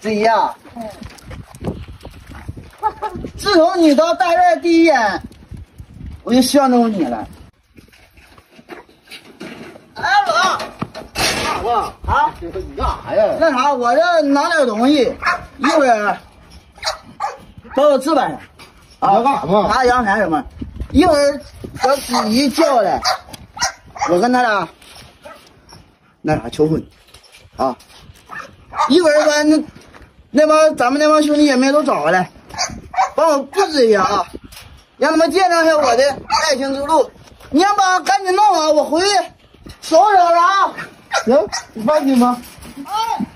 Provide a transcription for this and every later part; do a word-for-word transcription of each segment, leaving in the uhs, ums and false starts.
子怡啊，自从你到大院第一眼，我就相中你了。哎，老大我啊，你干啥呀？ 那啥，我这拿点东西，一会儿到我置办上。 你要干啥嘛？ 拿阳台什么？一会儿把子怡叫来，我跟他俩那啥求婚啊！一会儿把那那帮咱们那帮兄弟姐妹都找过来，帮我布置一下啊，让他们见证一下我的爱情之路。你要把赶紧弄啊，我回去收拾了啊。 行，你放心吧。 哎。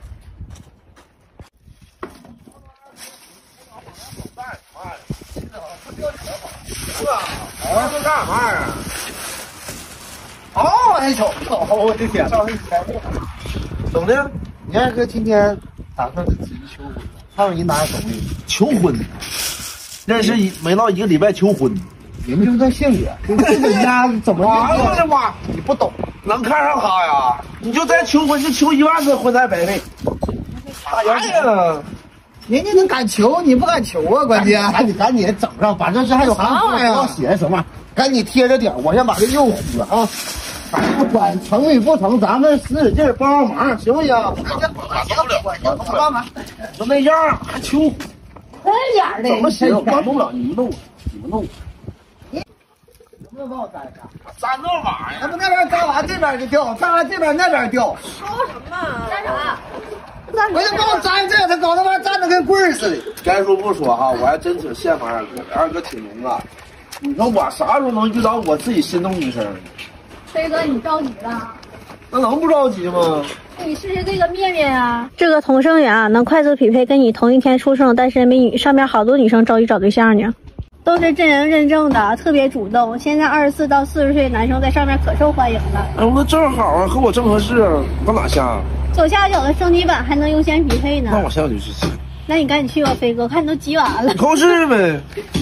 啊，这干嘛呀？ 哦，哎瞅瞅，我的天！ 怎么的？你二哥今天打算给自己求婚，看看人拿什么求婚？认识一没到一个礼拜求婚， 你们就这性格，这家怎么哎呦我的妈！ 你不懂， 能看上他呀？你就再求婚，就求一万次婚彩白费。啥呀？ 人家能敢求，你不敢求啊！关键赶紧赶紧整上，反正这还有啥玩意儿？写什么？赶紧贴着点，我先把这肉糊了啊！不管成与不成，咱们使使劲帮帮忙，行不行？ 帮忙， 就那样，还求？ 快点的， 怎么行？我弄不了，你们弄，你们弄。 能不能帮我粘一下？ 粘这玩意儿？ 咱们那边粘完，这边就掉；粘完这边，那边掉。 说什么？ 粘啥？我就帮我粘这，他搞他妈粘的跟棍儿似的。 该说不说哈，我还真挺羡慕二哥，二哥挺能干。你说我啥时候能遇到我自己心动女生呢？ 飞哥，你着急了？ 那能不着急吗？ 你试试这个面面啊。 这个同生源啊，能快速匹配跟你同一天出生的单身美女，上面好多女生着急找对象呢，都是真人认证的，特别主动。现在二十四到四十岁男生在上面可受欢迎了。 哎，那正好啊，和我正合适啊，往哪下？ 左下角的升级版还能优先匹配呢。 那我下就去试。 那你赶紧去吧，飞哥，看你都急完了。 考试呗。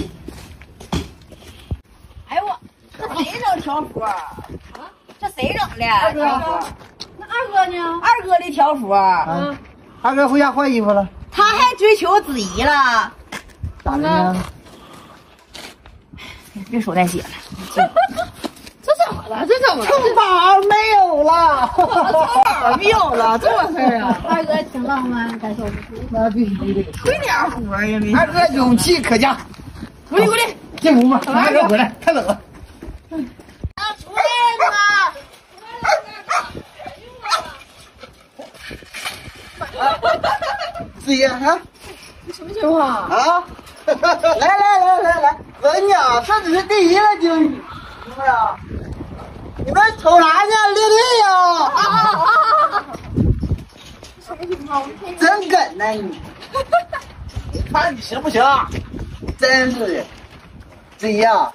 哎呦我，这谁整条幅啊？啊，这谁整的？ 二哥， 那二哥呢？ 二哥的条幅啊。嗯。二哥回家换衣服了。 他还追求子怡了？ 咋的呢？ 别说带血了。这怎么了？这怎么了？ 充宝没有了， 充宝没有了，这么事儿啊？ 二哥挺浪漫，感受不出。 那必须的。 会点活呀你。 二哥勇气可嘉。 滚滚滚！ 进屋吧，二哥回来，太冷了。 啊，出来吧！ 子怡啊， 什么情况？ 啊！来来来来来，我跟你讲，这只是第一个惊喜，明白啊？你们瞅啥呢？列队呀！ 啊啊啊啊！什么情况？ 真梗呢你！ 看你行不行？ 真是的，子怡啊！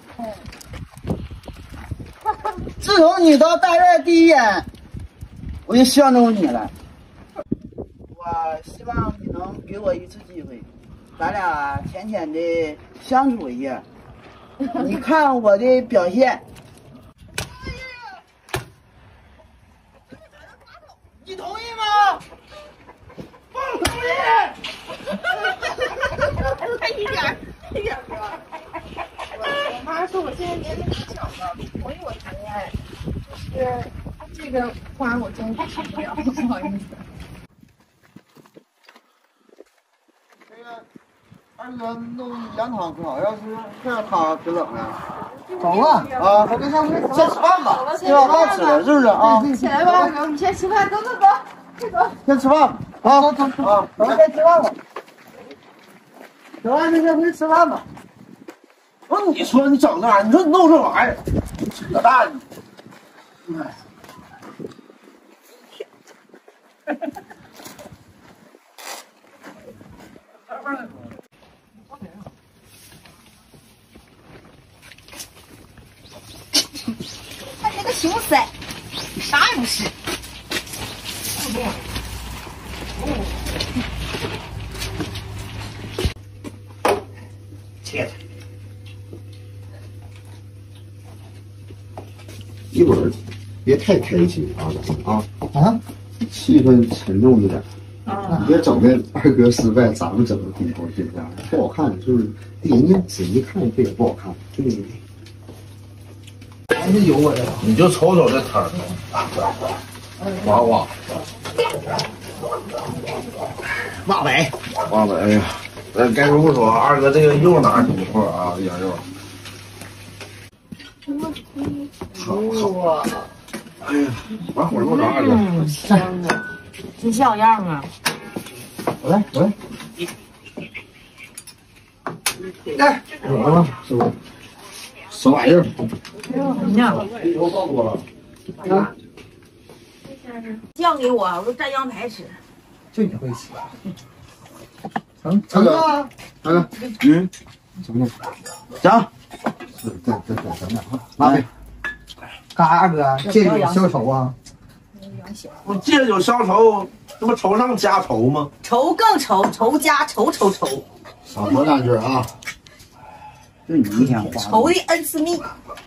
自从你到大院第一眼，我就相中你了。我希望你能给我一次机会，咱俩浅浅的相处一下。你看我的表现。你同意吗？不同意。 快一点，一点哥。我妈说我现在年龄太小了，不同意我谈恋爱。就是这个花我真给不了，不好意思。 这个二哥弄羊汤可好，要是这汤可冷了。走了啊，先吃饭吧，这碗饭吃了是不是啊？ 起来吧，二哥，你先吃饭，走走走，快走。 先吃饭吧，啊，走走啊，咱们先吃饭吧。吃完就先回去吃饭吧。 不是你说你整那玩意儿，你说你弄这玩意儿，扯淡！哎。 看这个熊塞，啥也不是。 切切。一会儿别太开心啊啊啊！气氛沉重一点。 啊。 你别整的二哥失败，咱们整的挺高兴的，不好看，就是人家仔细看这也不好看，对不对？还是有我的， 你就瞅瞅这摊儿，哇哇， 马尾， 哇哇，哎呀，呃，该说不说，二哥这个肉哪不错啊，羊肉。好好，哎呀，完火够着二哥， 香啊，真像样啊！ 我来，我来。来，有了吗？师傅，什么玩意儿？ 你看， 里头放多了。啊， 酱给我，我都蘸羊排吃。 就你会吃。成成啊！成了，嗯，成了， 行， 是，再再再整点啊，拿呗。干啥，二哥？借酒消愁啊？ 我借酒消愁，这不愁上加愁吗？ 愁更愁，愁加愁愁愁， 少说两句啊。 就你一天花。 愁的恩赐蜜。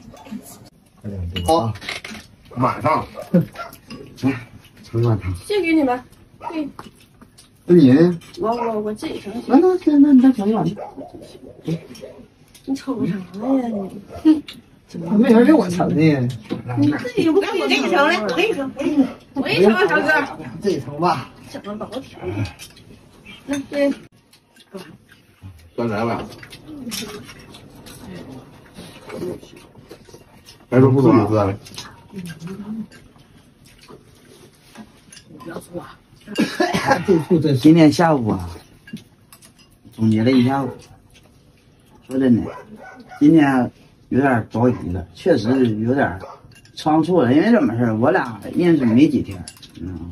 好， 马上， 来，盛碗汤。 这给你们，对， 那你呢？ 我我我自己盛。 那那那那你再盛一碗去。 你瞅啥呀你？ 没人给我盛的。 你自己不给我给你盛来，我给你盛，我给你盛。 我给你盛啊，小哥。 自己盛吧。 整了老甜。那对， 刚来吧。该说不说了，哥。 不要说啊。 这醋真是。 今天下午啊，总结了一下午。说真的，今天有点着急了，确实有点仓促了。因为怎么事儿，我俩认识没几天，嗯，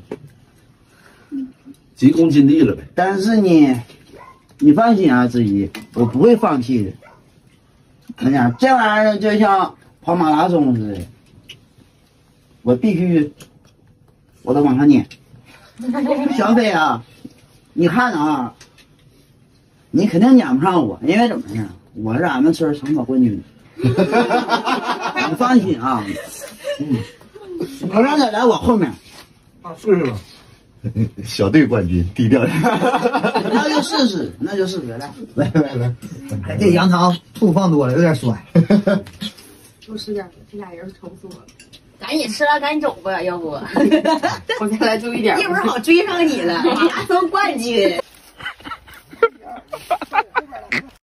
急功近利了呗。 但是呢，你放心啊，子怡，我不会放弃的。我讲这玩意儿就像跑马拉松似的，我必须我得往上撵。小飞啊，你看啊，你肯定撵不上我，因为怎么呢？我是俺们村长跑冠军。你放心啊，嗯，我让他来我后面。 啊，试试吧。 小队冠军，低调点。 那就试试，那就试试，来来来来，哎，这羊汤醋放多了，有点酸。 多吃点，这俩人愁死我了。 赶紧吃了，赶紧走吧，要不我再来注意点。 一会儿好追上你了，你俩都冠军。